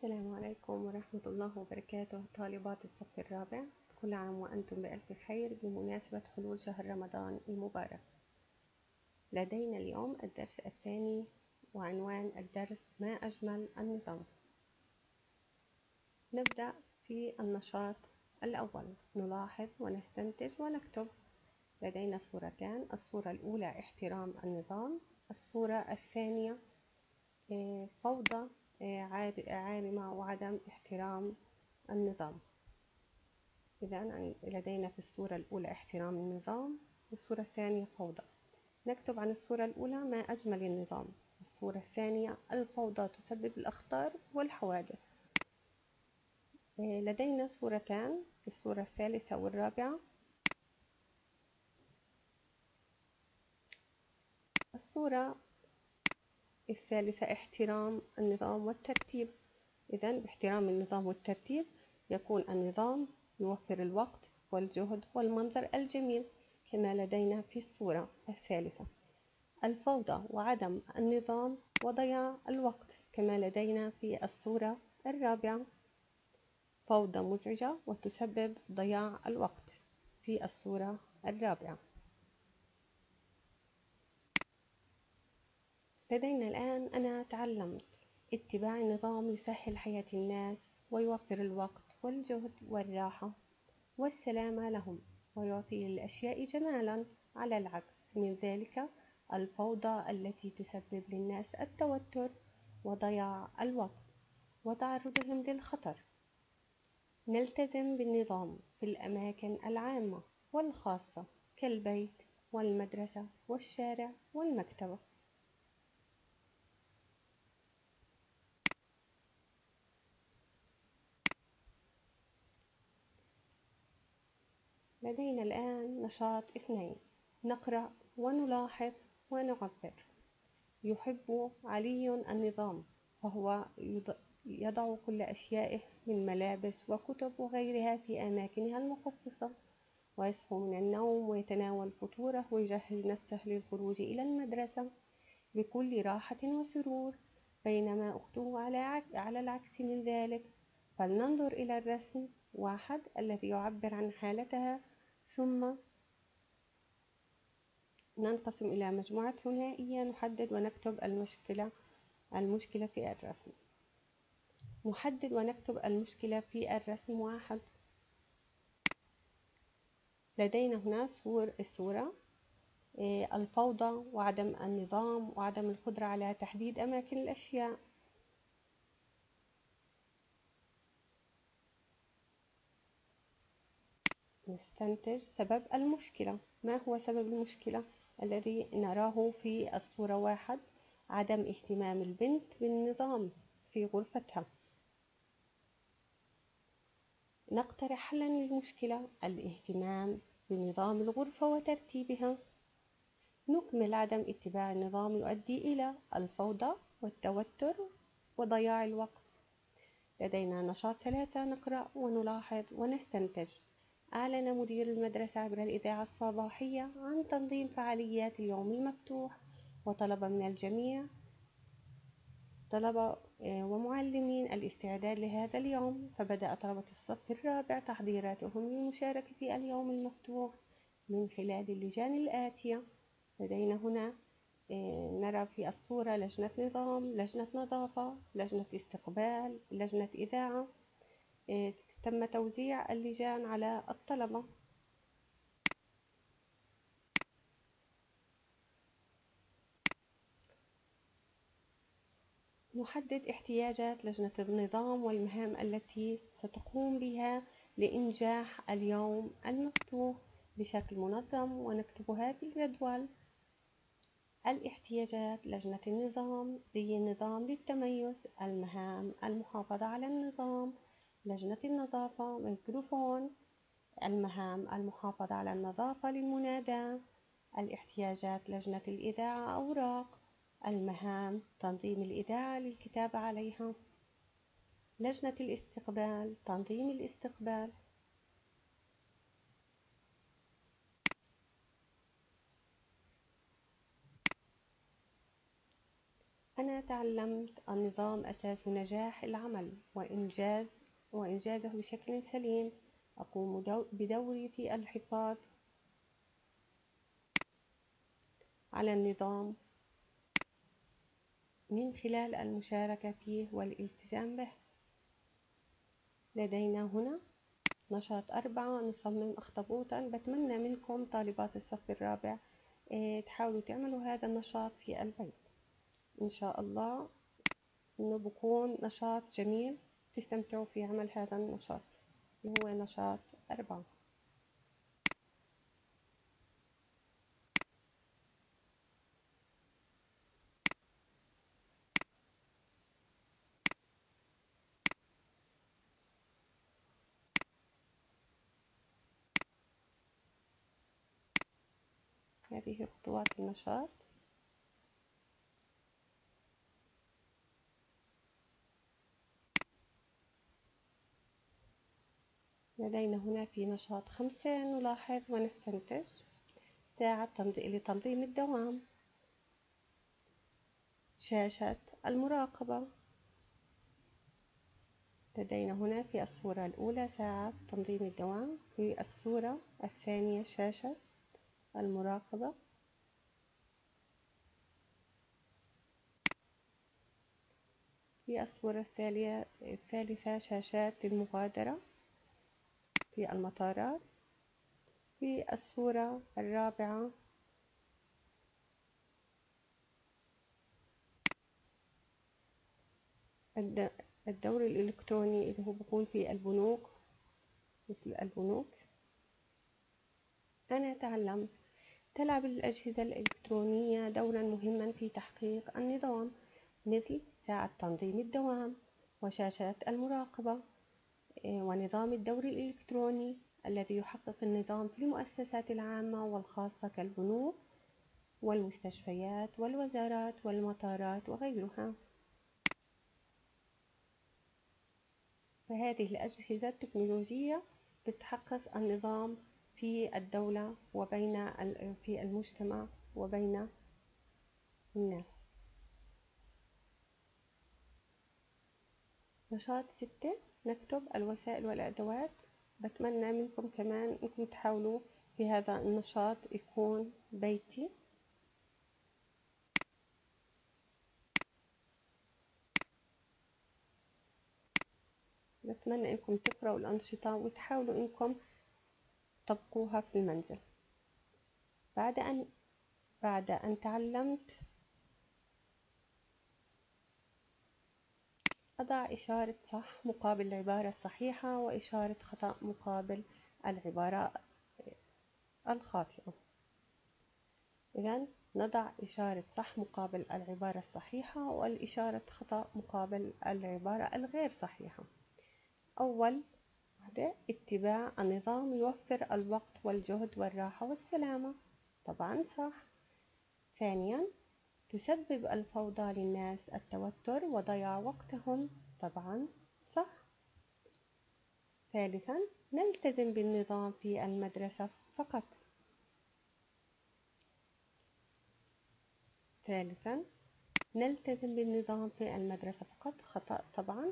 السلام عليكم ورحمة الله وبركاته طالبات الصف الرابع، كل عام وأنتم بألف خير بمناسبة حلول شهر رمضان المبارك. لدينا اليوم الدرس الثاني وعنوان الدرس ما أجمل النظام. نبدأ في النشاط الأول، نلاحظ ونستنتج ونكتب. لدينا صورتان، الصورة الأولى احترام النظام، الصورة الثانية فوضى عارمة وعدم احترام النظام. إذا لدينا في الصورة الأولى احترام النظام والصورة الثانية فوضى. نكتب عن الصورة الأولى ما أجمل النظام، الصورة الثانية الفوضى تسبب الأخطار والحوادث. لدينا صورتان، الصورة الثالثة والرابعة. الصورة الثالثة احترام النظام والترتيب. إذن باحترام النظام والترتيب يكون النظام يوفر الوقت والجهد والمنظر الجميل، كما لدينا في الصورة الثالثة. الفوضى وعدم النظام وضياع الوقت، كما لدينا في الصورة الرابعة. فوضى مزعجة وتسبب ضياع الوقت في الصورة الرابعة. لدينا الآن أنا تعلمت اتباع النظام يسهل حياة الناس ويوفر الوقت والجهد والراحة والسلامة لهم ويعطي للأشياء جمالا، على العكس من ذلك الفوضى التي تسبب للناس التوتر وضياع الوقت وتعرضهم للخطر. نلتزم بالنظام في الأماكن العامة والخاصة كالبيت والمدرسة والشارع والمكتبة. لدينا الآن نشاط 2، نقرأ ونلاحظ ونعبر. يحب علي النظام، فهو يضع كل أشيائه من ملابس وكتب وغيرها في أماكنها المخصصة، ويصحو من النوم ويتناول فطوره ويجهز نفسه للخروج إلى المدرسة بكل راحة وسرور. بينما أخته على العكس من ذلك. فلننظر إلى الرسم 1 الذي يعبر عن حالتها، ثم ننقسم إلى مجموعة ثنائية نحدد ونكتب المشكلة في الرسم. نحدد ونكتب المشكلة في الرسم 1. لدينا هنا الصورة الفوضى وعدم النظام وعدم القدرة على تحديد أماكن الأشياء. نستنتج سبب المشكلة. ما هو سبب المشكلة الذي نراه في الصورة 1؟ عدم اهتمام البنت بالنظام في غرفتها. نقترح حلا للمشكلة: الاهتمام بنظام الغرفة وترتيبها. نكمل: عدم اتباع النظام يؤدي إلى الفوضى والتوتر وضياع الوقت. لدينا نشاط 3، نقرأ ونلاحظ ونستنتج. أعلن مدير المدرسة عبر الإذاعة الصباحية عن تنظيم فعاليات اليوم المفتوح، وطلب من الجميع ومعلمين الاستعداد لهذا اليوم. فبدأ طلبة الصف الرابع تحضيراتهم للمشاركة في اليوم المفتوح من خلال اللجان الآتية. لدينا هنا نرى في الصورة لجنة نظام، لجنة نظافة، لجنة استقبال، لجنة إذاعة. تم توزيع اللجان على الطلبة. نحدد احتياجات لجنة النظام والمهام التي ستقوم بها لإنجاح اليوم المفتوح بشكل منظم ونكتبها في الجدول. الاحتياجات لجنة النظام: زي النظام للتميز، المهام المحافظة على النظام. لجنة النظافة: ميكروفون. المهام المحافظة على النظافة للمناداة. الاحتياجات لجنة الإذاعة: أوراق. المهام: تنظيم الإذاعة للكتابة عليها. لجنة الاستقبال: تنظيم الاستقبال. أنا تعلمت النظام أساس نجاح العمل وإنجازه بشكل سليم. أقوم بدوري في الحفاظ على النظام من خلال المشاركة فيه والالتزام به. لدينا هنا نشاط 4، نصمم أخطبوطا. بتمنى منكم طالبات الصف الرابع تحاولوا تعملوا هذا النشاط في البيت، إن شاء الله إنه بكون نشاط جميل تستمتعوا في عمل هذا النشاط اللي هو نشاط 4. هذه خطوات النشاط. لدينا هنا في نشاط 5 نلاحظ ونستنتج ساعة لتنظيم الدوام، شاشة المراقبة. لدينا هنا في الصورة الأولى ساعة تنظيم الدوام، في الصورة الثانية شاشة المراقبة، في الصورة الثالثة شاشات المغادرة في المطارات، في الصورة الرابعة الدور الإلكتروني اللي هو بيكون في البنوك، مثل البنوك. أنا تعلمت تلعب الأجهزة الإلكترونية دورا مهما في تحقيق النظام، مثل ساعة تنظيم الدوام وشاشات المراقبة ونظام الدور الإلكتروني الذي يحقق النظام في المؤسسات العامة والخاصة كالبنوك والمستشفيات والوزارات والمطارات وغيرها. فهذه الأجهزة التكنولوجية بتحقق النظام في الدولة في المجتمع وبين الناس. نشاط 6 نكتب الوسائل والأدوات. بتمنى منكم كمان أنكم تحاولوا في هذا النشاط يكون بيتي. بتمنى أنكم تقرأوا الأنشطة وتحاولوا أنكم تطبقوها في المنزل. بعد أن تعلمت أضع إشارة صح مقابل العبارة الصحيحة وإشارة خطأ مقابل العبارة الخاطئة. إذن نضع إشارة صح مقابل العبارة الصحيحة والإشارة خطأ مقابل العبارة الغير صحيحة. أول واحدة، اتباع النظام يوفر الوقت والجهد والراحة والسلامة، طبعا صح. ثانيا، تسبب الفوضى للناس التوتر وضياع وقتهم، طبعا صح. ثالثا، نلتزم بالنظام في المدرسة فقط. ثالثا، نلتزم بالنظام في المدرسة فقط، خطأ طبعا.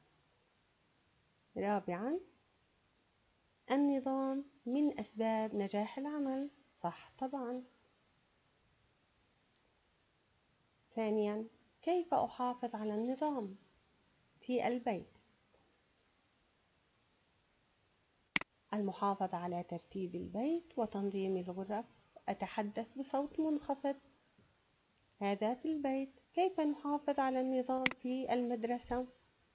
رابعا، النظام من أسباب نجاح العمل، صح طبعا. ثانيا، كيف أحافظ على النظام في البيت؟ المحافظة على ترتيب البيت وتنظيم الغرف. أتحدث بصوت منخفض. هذا في البيت. كيف نحافظ على النظام في المدرسة؟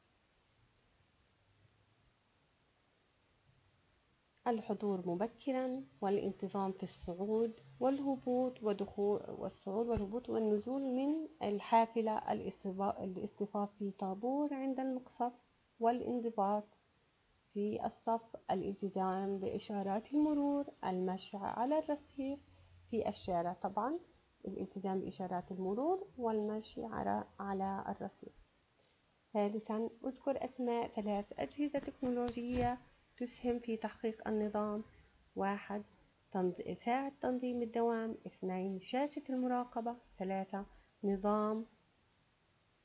الحضور مبكرا والانتظام في الصعود والهبوط والنزول من الحافلة، الاصطفاف في طابور عند المقصف والانضباط في الصف، الالتزام بإشارات المرور، المشي على الرصيف في الشارع، طبعا الالتزام بإشارات المرور والمشي على الرصيف. ثالثا، اذكر أسماء 3 أجهزة تكنولوجية تسهم في تحقيق النظام. 1 ساعة تنظيم الدوام. 2 شاشة المراقبة. 3 نظام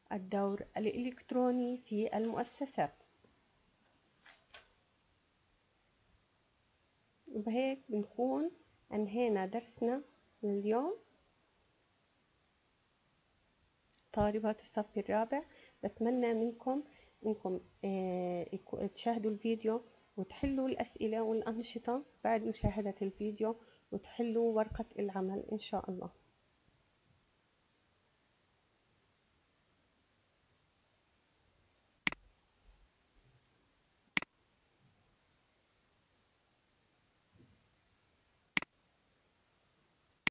الدور الإلكتروني في المؤسسات. وبهيك بنكون أنهينا درسنا اليوم. طالبات الصف الرابع، بتمنى منكم إنكم تشاهدوا الفيديو وتحلوا الأسئلة والأنشطة بعد مشاهدة الفيديو، وتحلوا ورقة العمل إن شاء الله.